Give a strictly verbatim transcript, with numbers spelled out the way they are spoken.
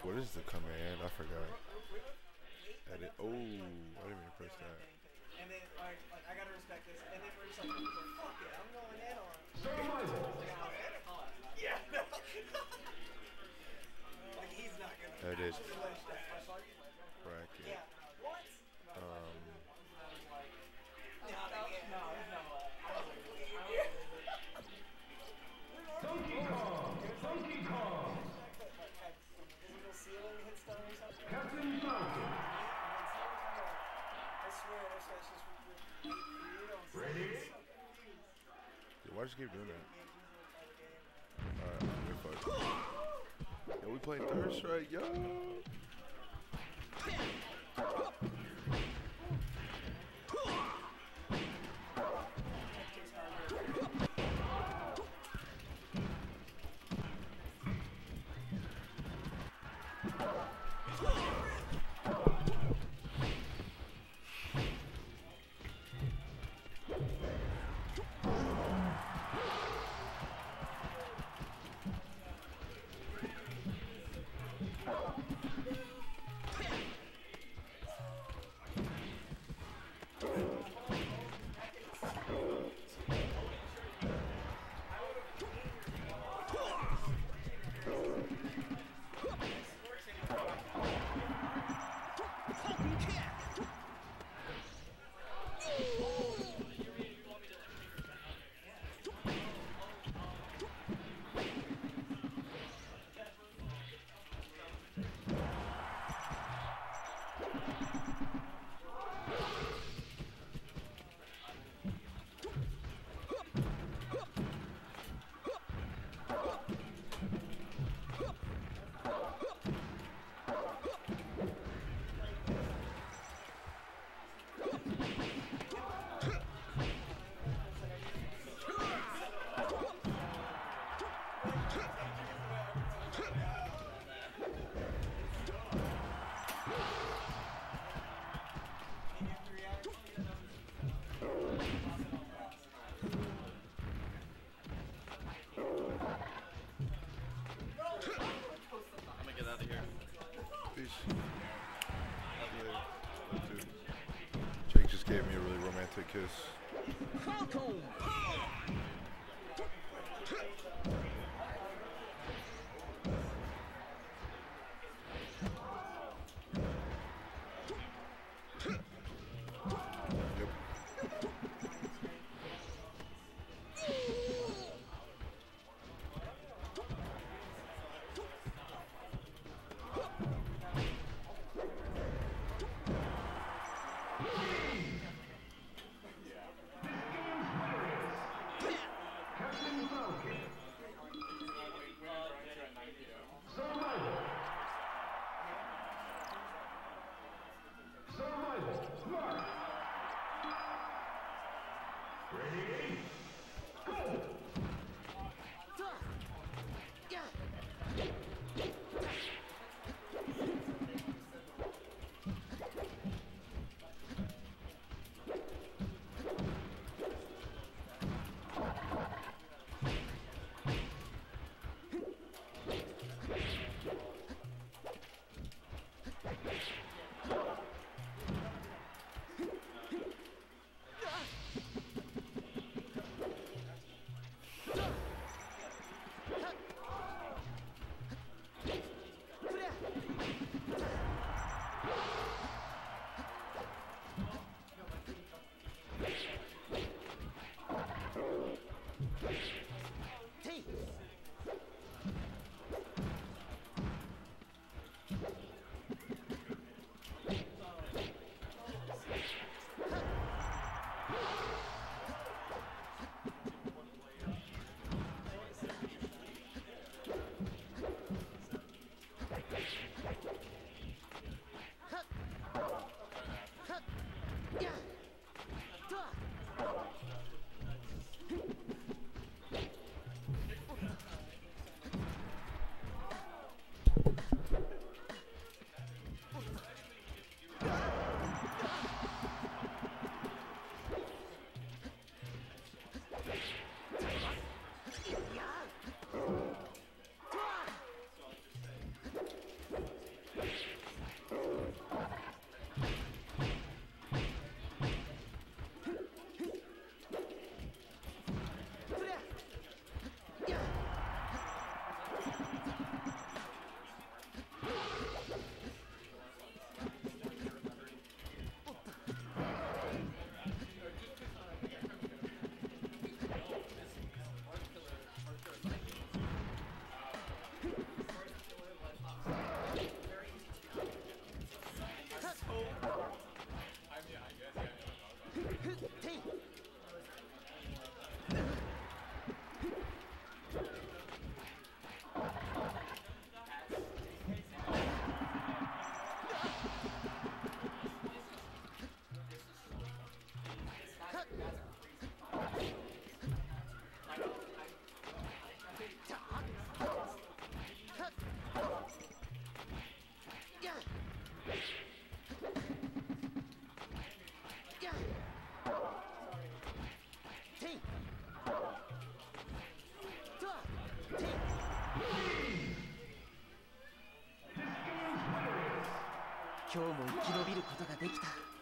What is the command? I forgot. Edit. Oh, I didn't even press that. And then like, like I gotta respect this. And then we're just like, fuck it, I'm going in on. Yeah. No. Like he's not gonna. Edit. Yeah. Bracket. What? Um. No, no, no, no. Donkey Kong! Donkey Kong! Physical ceiling hit stone or something? Captain Falcon! I swear, that's that's just you don't Ready? Dude, why just keep doing that? Alright, we're fucked. Yo, we playing third strike, yo. I'm gonna get out of here. Peace. Yeah, that too. Jake just gave me a really romantic kiss. Yep. Captain Falcon! Survival! Survival! Mark! Ready? Go! 今日も生き延びることができた。